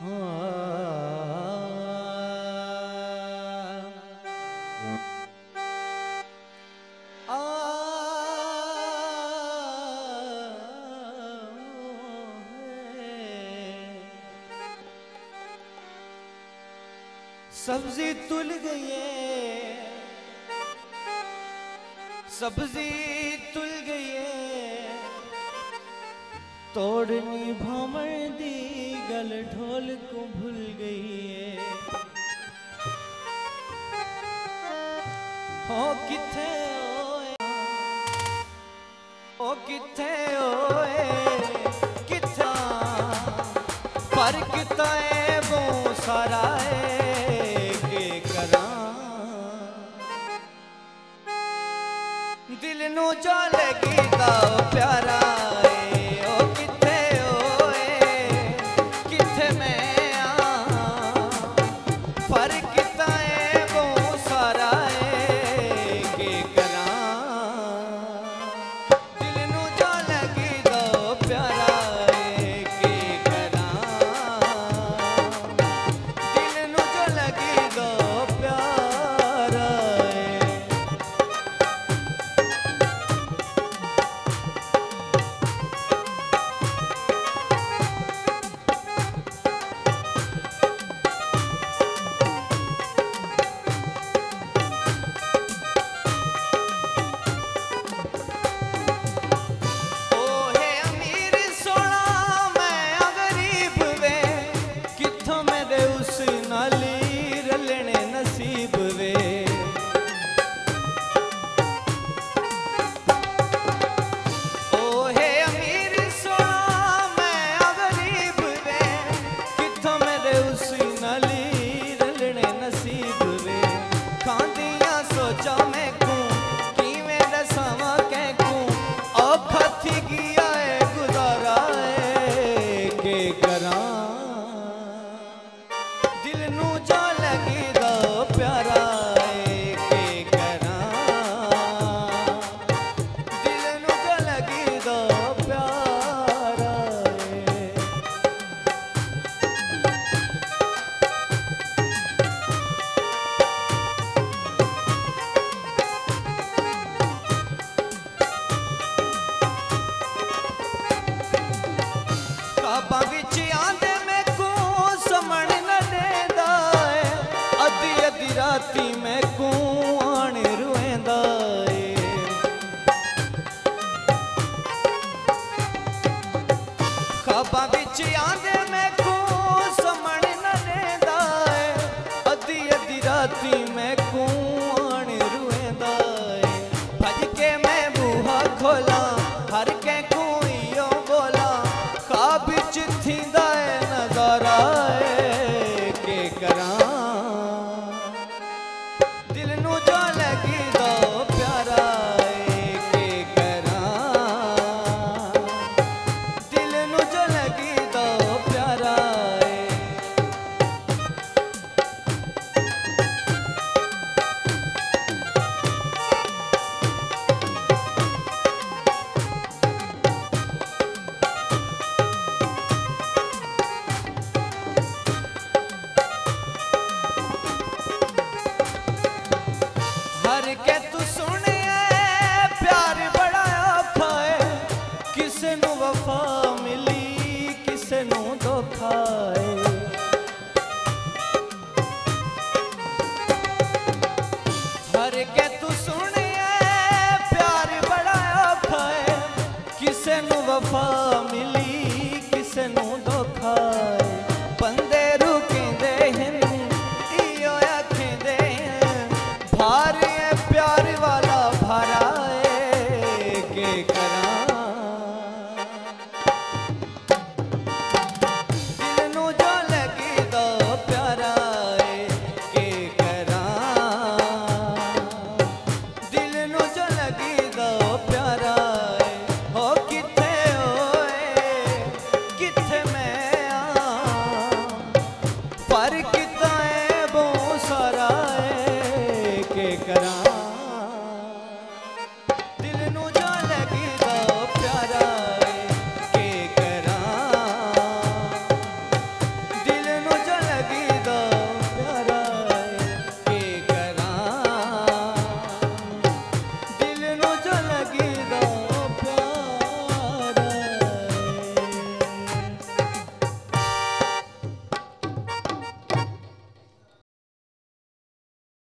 सब्जी तुल गई है, सब्जी तुल गई है, तोड़नी भमर दी गल ढोल को भूल गई है। हो किथे ओए, ओ किथे ओए किथा, फर्क ताए वो सारा है। दिल नू जो लगी दा प्यारा है, ओ किथे ओए किथे मैं आ, फर्क ताए वो सारा है के करा। दिल नू जो लगी दा प्यारा है के करा, दिल नू जो लगी दा प्यारा है। राती मैं कुआण रुएंदा है, ख्वाबां विच आंदे मैं को समण न लेंदा है। अद्धी अद्धी राती मैं कुआण रुएंदा है, भज के मैं बूहा खोला हर के कुइयो बोला, ख्वाब विच थींदा है नजारा है के करा। दिल नू जो लगी दो प्यारा है के करा, दिल नू जो लगी दो प्यारा है। हर के तू सुने प्यार बड़ा औखा है, किसे नू वफा मिली किसे नू धोखा है। हर के तू सुने प्यार बड़ा औखा है, किसे नू वफा मिली किसे नू धोखा है।